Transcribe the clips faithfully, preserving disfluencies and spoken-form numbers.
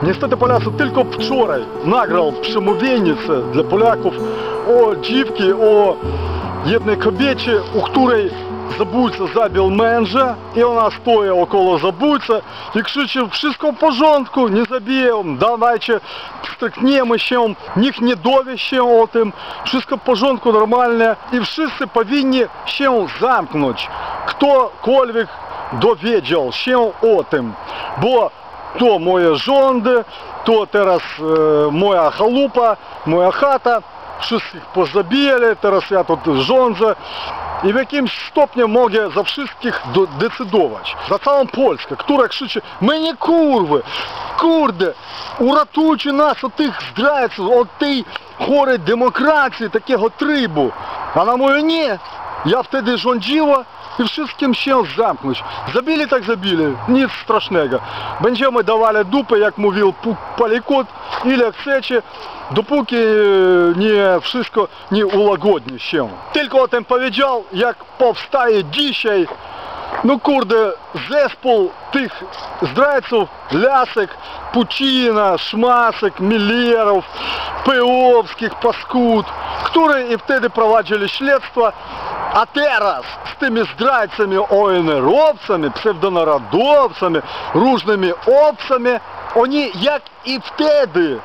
Niestety Polacy tylko wczoraj nagrał przemówienie dla Polaków o dziewki, o jednej kobiecie, u której zabójca zabił męża i ona stoi około zabójcy i krzyczy: wszystko w porządku, nie zabiję, dawajcie stykniemy się, nikt nie dowie się o tym, wszystko w porządku, normalnie i wszyscy powinni się zamknąć, ktokolwiek dowiedział się o tym, bo to moje rządy, to teraz e, moja chalupa, moja chata, wszystkich pozabijali, teraz ja тут rządzę i w jakimś stopniu mogę za wszystkich decydować. Za całą Polskę, która krzyczy: my nie kurwy, kurde, uratujcie nas od tych zdrajców, od tej chorej demokracji, takiego trybu. Ona mówi: nie, ja wtedy rządziła i wszystkim się zamknąć. Zabili tak zabili, nic strasznego. Będziemy dawali dupy, jak mówił Palikot, ile chcecie, dopóki nie wszystko nie ułagodni się. Tylko o tym powiedział, jak powstaje dzisiaj, no kurde, zespół tych zdrajców, Lasek, Putina, Szmasek, Millerów, Pyłowskich, Paskud, które i wtedy prowadzili śledztwa. A teraz z tymi zdrajcami, O N R-owcami, pseudonarodowcami, różnymi obcami, oni jak i wtedy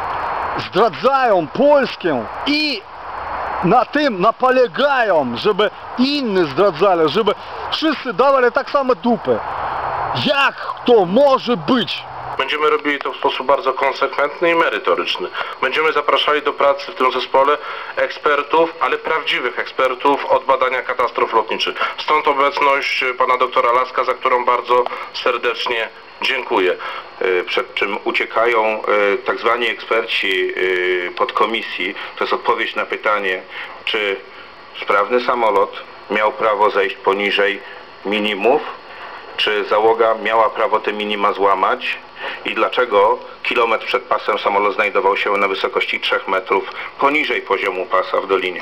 zdradzają Polskę i na tym napolegają, żeby inni zdradzali, żeby wszyscy dawali tak samo dupę. Jak to może być? Będziemy robili to w sposób bardzo konsekwentny i merytoryczny. Będziemy zapraszali do pracy w tym zespole ekspertów, ale prawdziwych ekspertów od badania katastrof lotniczych. Stąd obecność pana doktora Laska, za którą bardzo serdecznie dziękuję. Przed czym uciekają tak zwani eksperci podkomisji. To jest odpowiedź na pytanie, czy sprawny samolot miał prawo zejść poniżej minimów, czy załoga miała prawo te minima złamać i dlaczego kilometr przed pasem samolot znajdował się na wysokości trzech metrów poniżej poziomu pasa w dolinie.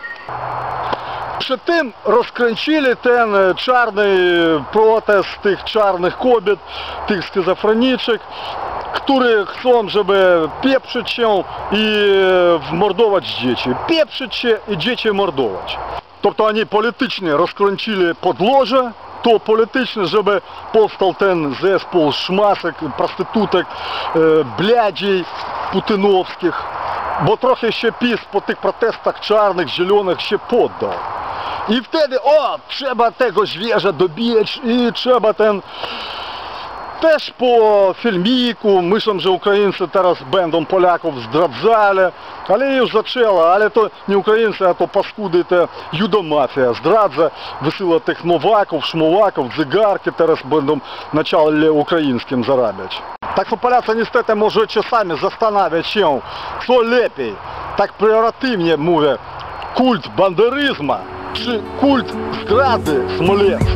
Przed tym rozkręcili ten czarny protest tych czarnych kobiet, tych schizofreniczek, które chcą, żeby pieprzyć się i mordować dzieci. Pieprzyć się i dzieci mordować. Тобто oni politycznie rozkręcili podłoże, to polityczne, żeby powstał ten zespół szmasek, prostytutek, bliadziej putynowskich, bo trochę się PiS po tych protestach czarnych, zielonych się poddał. I wtedy, o, trzeba tego zwierza dobić i trzeba ten... Też po filmiku, myślę, że Ukraińcy teraz będą Polaków zdradzali, ale już zaczęła, ale to nie Ukraińcy, a to paskudy, to judomafia zdradza, wysyła tych Nowaków, Szmołaków, Zygarki, teraz będą na ciele ukraińskim zarabiać. Tak что Polacy niestety możecie sami zastanawiać się, co lepiej, tak pejoratywnie mówię, kult banderyzmu czy kult zdrady Smoleńska.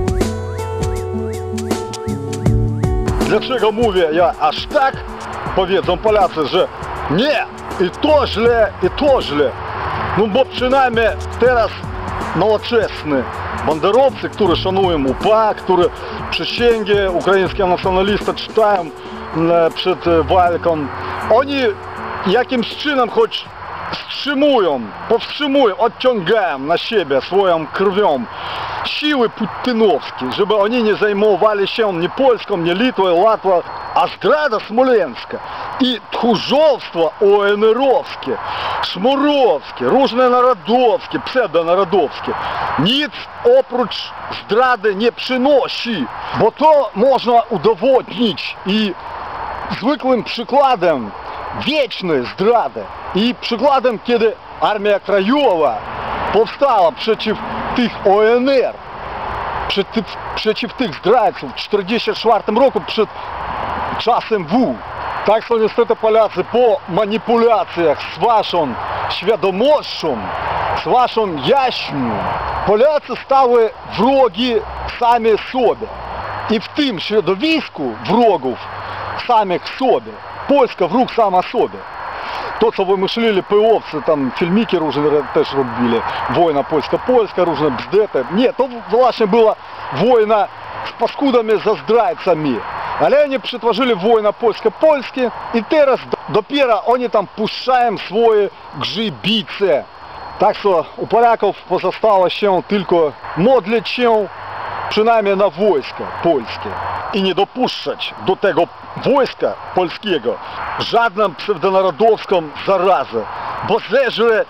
Dlaczego mówię ja aż tak? Powiedzą Polacy, że nie, i to źle, i to źle. No bo przynajmniej teraz nowoczesni banderowcy, którzy szanują U P A, którzy przysięgi ukraińskie nacjonalisty czytają przed walką, oni jakimś czynem choć wstrzymują, powstrzymują, odciągają na siebie swoją krwią siły putynowskie, żeby oni nie zajmowali się nie Polską, nie Litwą, Latwą, a zdrada smoleńska i tchórzostwo O N R-owskie, szmurowskie, różne narodowskie, pseudonarodowskie nic oprócz zdrady nie przynosi, bo to można udowodnić i zwykłym przykładem wiecznej zdrady i przykładem, kiedy Armia Krajowa powstała przeciw tych O N R, przeciw, przeciw tych zdrajców w tysiąc dziewięćset czterdziestym czwartym roku przed czasem W. Tak że niestety Polacy po manipulacjach z waszą świadomością, z waszą jaźnią, Polacy stały wrogi sami sobie. I w tym środowisku wrogów samych sobie, Polska wróg sama sobie. To, co wymyślili pyłowcy, tam filmiki różne też robili, wojna polska-polska, różne bzdety. Nie, to właśnie była wojna z paskudami za zdrajcami. Ale oni przetworzyli wojna polsko-polskie i teraz dopiero oni tam puszczają swoje grzybice. Tak що у поляків позостало ще тільки modlić się przynajmniej na wojsko polskie i nie dopuszczać do tego wojska polskiego żadną pseudonarodowską zarazę, bo zeżre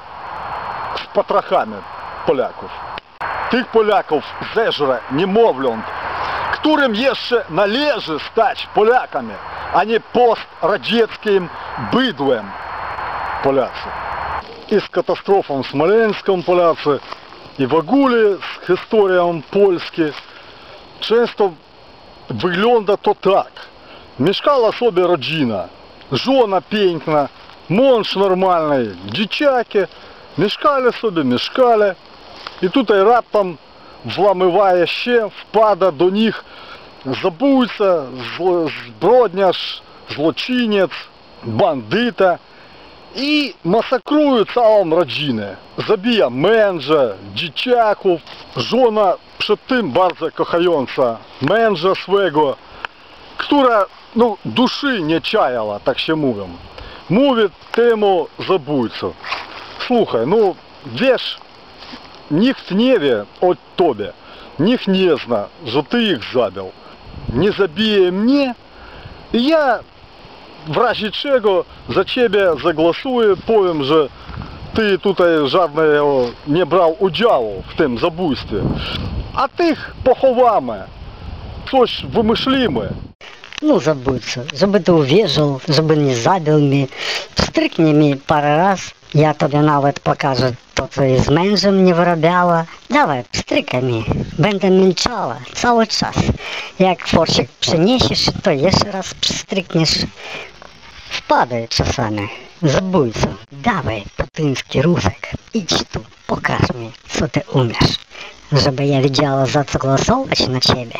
z potrachami Polaków. Tych Polaków zeżre niemowląt, którym jeszcze należy stać Polakami, a nie postradzieckim bydłem Polacy. I z katastrofą smoleńską Polacy, i w ogóle z historią Polski często wygląda to tak. Mieszkała sobie rodzina, żona piękna, mąż normalny, dzieciaki, mieszkali sobie, mieszkali i tutaj raptem włamywa się, wpada do nich zabójca, zbrodniarz, zloczyniec, bandyta i masakruje całą rodzinę. Zabija męża, dzieciaków, żona przed tym bardzo kochająca męża swego, która no, duszy nie czajała, tak się mówią. Mówi temu zabójcu: słuchaj, no wiesz, nikt nie wie o tobie, nikt nie zna, że ty ich zabił. Nie zabije mnie, i ja w razie czego za ciebie zagłosuję, powiem, że ty tutaj żadnego nie brał udziału w tym zabójstwie. A tych pochowamy, coś wymyślimy. Ну, забудься, żeby ty uwierzył, żeby nie zabił mnie, pstryknie mi parę raz, ja tobie nawet pokażę to, co z mężem nie wyrabiała. Dawaj, pstrykaj mi, będę milczała cały czas. Jak worek przyniesiesz, to jeszcze raz pstrykniesz. Wpadaj czasami, zabójco. Dawaj, putyński rusek, idź tu, pokaż mi, co ty umiesz, żeby ja wiedziała, za co głosować na ciebie.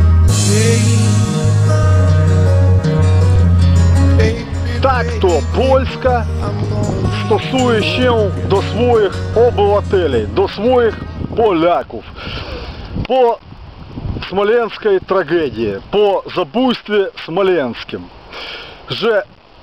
Tak to Polska stosuje się do swoich obywateli, do swoich Polaków. Po smoleńskiej tragedii, po zabójstwie smoleńskim, że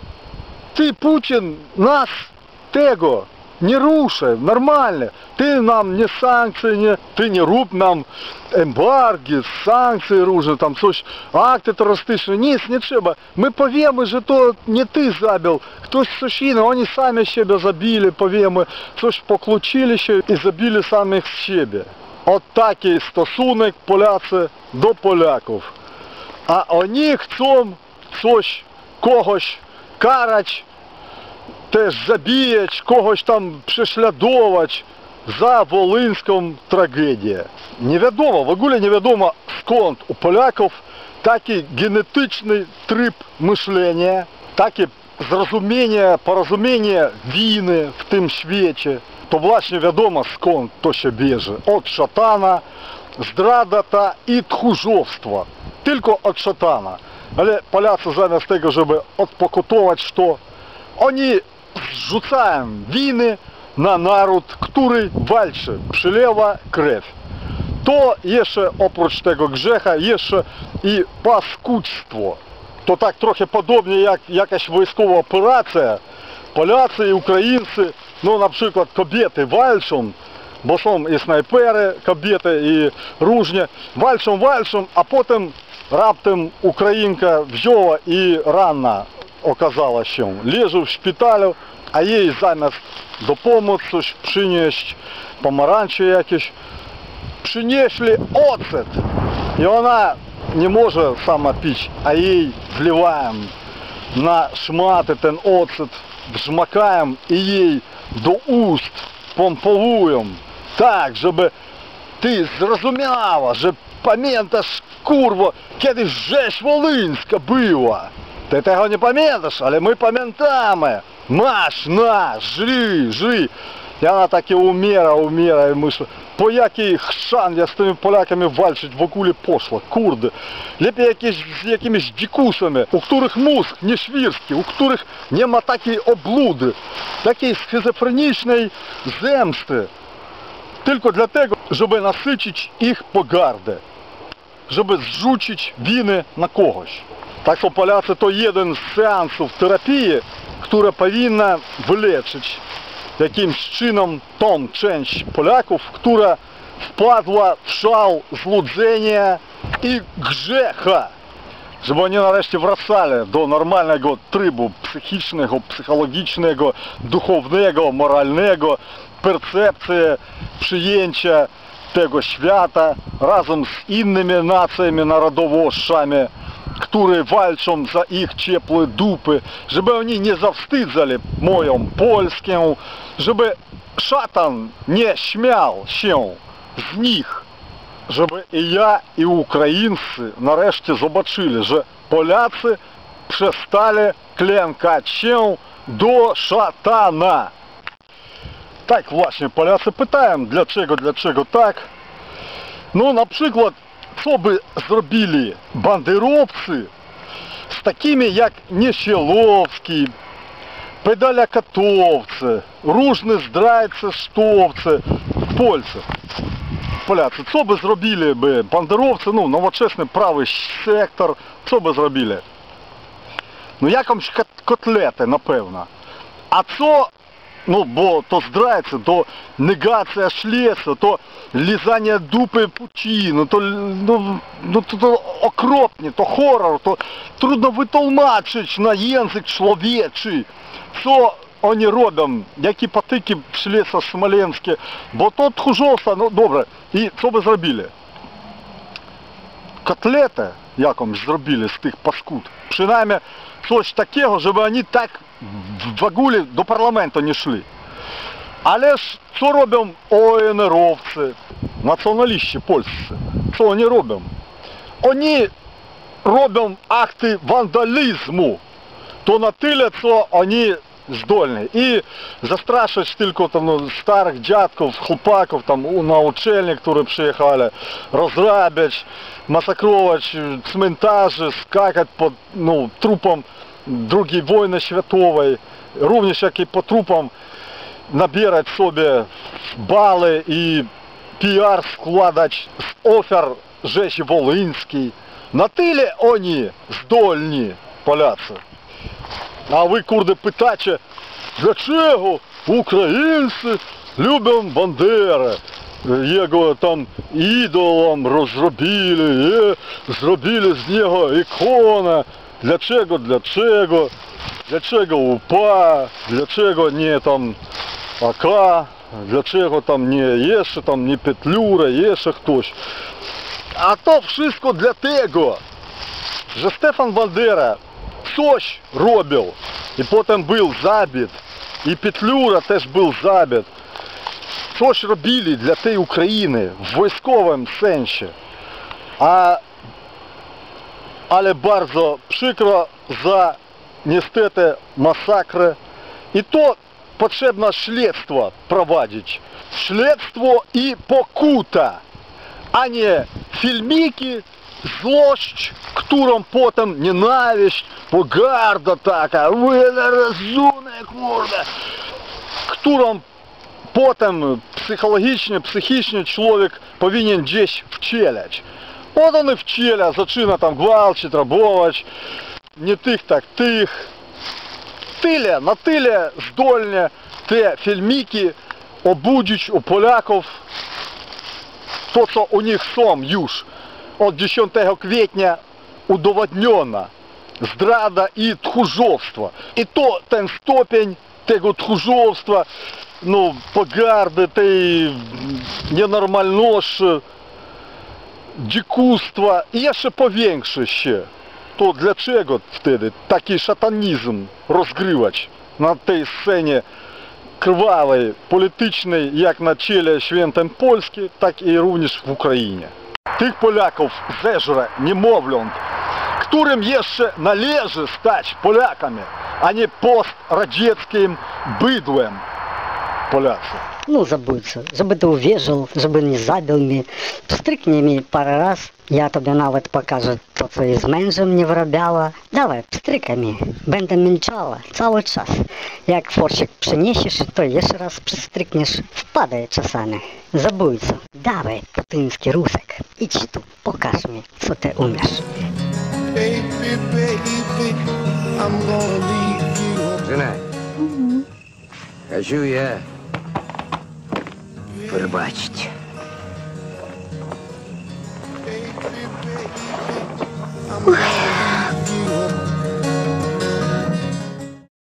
ty, Putin, nas tego nie ruszy, normalnie. Ty nam nie sankcje, nie, ty nie rób nam embargi, sankcje różne, tam coś, akty terrorystyczne, nic nie trzeba. My powiemy, że to nie ty zabił, ktoś coś inny, oni sami siebie zabili, powiemy, coś pokłócili się i zabili samych siebie. От taki stosunek Polacy do Polaków. A oni chcą coś, kogoś karać, też zabijać, kogoś tam prześladować za wolyńską tragedię. Nie wiadomo, w ogóle nie wiadomo, skąd u Polaków taki genetyczny tryb myślenia, takie zrozumienie, porozumienie winy w tym świecie. To właśnie wiadomo, skąd to się bierze. Od szatana, zdrada ta i tchórzostwo. Tylko od szatana. Ale Polacy zamiast tego, żeby odpokutować to, oni zrzucają winy na naród, który walczy, przelewa krew. To jeszcze oprócz tego grzecha, jeszcze i paskudztwo. To tak trochę podobnie jak jakaś wojskowa operacja. Polacy i Ukraińcy, no na przykład kobiety walczą, bo są i snajpery, kobiety i różnie, walczą, walczą, a potem raptem Ukrainka wzięła i ranna okazała się. Leży w szpitalu, a jej zamiast dopomóc coś przynieść, pomarańcze jakieś, przynieśli ocet. I ona nie może sama pić, a jej wlewają na szmaty ten ocet, wżmakają i jej do ust pompowują. Tak, żeby ty zrozumiała, że pamiętasz, kurwo, kiedyś rzeź wolyńska była. Ty tego nie pamiętasz, ale my pamiętamy. Masz, nasz, żyj, żyj. I ona takie umiera, umiera i myśli, po jakiej chrzan ja z tymi Polakami walczyć w ogóle poszła, kurde. Lepiej jakieś, z jakimiś dzikusami, u których mózg nie świrski, u których nie ma takiej obludy, takiej schizofrenicznej zemsty. Tylko dlatego, żeby nasycić ich pogardę, żeby zrzucić winy na kogoś. Так що поляcy to jeden z seansów terapii, która powinna wyleczyć jakimś czynem tą część Polaków, która wpadła w szał złudzenia i grzecha, żeby oni nareszcie wracali do normalnego trybu psychicznego, psychologicznego, duchownego, moralnego, percepcji, przyjęcia tego świata razem z innymi nacjami, narodowościami, które walczą za ich ciepłe dupy, żeby oni nie zawstydzali moją Polskę, żeby szatan nie śmiał się z nich, żeby i ja, i Ukraińcy nareszcie zobaczyli, że Polacy przestali klękać się do szatana. Tak właśnie Polacy pytają, dlaczego, dlaczego tak? No na przykład, co by zrobili banderowcy z takimi jak Niesiołowski, pedalakatowcy, różne zdrajcy, sztowcy w Polsce. Polacy, co by zrobili by banderowcy, no nowoczesny prawy sektor, co by zrobili? No jakąś kotletę na pewno. A co, no bo to zdrajcy, to negacja śledztwa, to lizanie dupy Putinu, to, no, no, to, to okropnie, to horror, to trudno wytłumaczyć na język człowieczy, co oni robią, jakie patyki śledztwa smoleńskie, bo to tchórzostwo, no dobra, i co by zrobili? Kotletę jakąś zrobili z tych paskud, przynajmniej coś takiego, żeby oni tak w ogóle do parlamentu nie szli. Ależ co robią O N R-owcy, nacjonaliści polscy? Co oni robią? Oni robią akty wandalizmu. To na tyle, co oni zdolni. I zastraszać tylko tam no, starych dziadków, chłopaków tam na uczelni, które przyjechali, rozrabiać, masakrować cmentarze, skakać pod no, trupom drugiej wojny światowej, również jak i po trupom nabierać sobie bale i P R składać z ofiar rzezi wołyńskiej. Na tyle oni zdolni, Polacy. A wy, kurde, pytacie, dlaczego Ukraińcy lubią Banderę? Jego tam idolom rozrobili, i zrobili z niego ikonę. Dlaczego, dlaczego? Dlaczego U P A? Dlaczego nie tam A K? Dlaczego tam nie jeszcze tam nie Petliura, jeszcze ktoś? A to wszystko dlatego, że Stefan Bandera coś robił i potem był zabił, i Petliura też był zabił. Coś robili dla tej Ukrainy w wojskowym sensie. A ale bardzo przykro za niestety masakry. I to potrzebne śledztwo prowadzić. Śledztwo i pokuta, a nie filmiki, złość, którą potem nienawiść, pogarda taka, rozumie, kurde, którą potem psychologicznie, psychicznie człowiek powinien gdzieś wcielać. От он и в челя zaczyna tam gwałcić, rabować, nie tych, tak tych. Tyle, na tyle zdolnie te filmiki obudzić u Polaków to, co u nich są już od dziesiątego kwietnia udowodnione. Zdrada i tchórzostwo. I to ten stopień tego tchórzostwa, no, pogardy, tej nienormalności, dzikusstwa i jeszcze powiększy się. To dlaczego wtedy taki szatanizm rozgrywać na tej scenie krwawej, politycznej, jak na ciele świętym Polski, tak i również w Ukrainie? Tych Polaków zeżre niemowląt, którym jeszcze należy stać Polakami, a nie postradzieckim bydłem. Polacy. Ну, забудься, żeby ty uwierzył, żeby nie zabił mnie. Pstryknij mi parę raz, ja tobie nawet pokażę to, co i z mężem nie wyrabiała. Dawaj, pstrykaj mi, będę milczała cały czas. Jak forcik przyniesiesz, to jeszcze raz przystrykniesz, wpadaj czasami. Zabójco, dawaj, putyński rusek, idź tu, pokaż mi, co ty umiesz. Baby, baby, I'm gonna leave you. Жена, хочу я пробачить. I'm gonna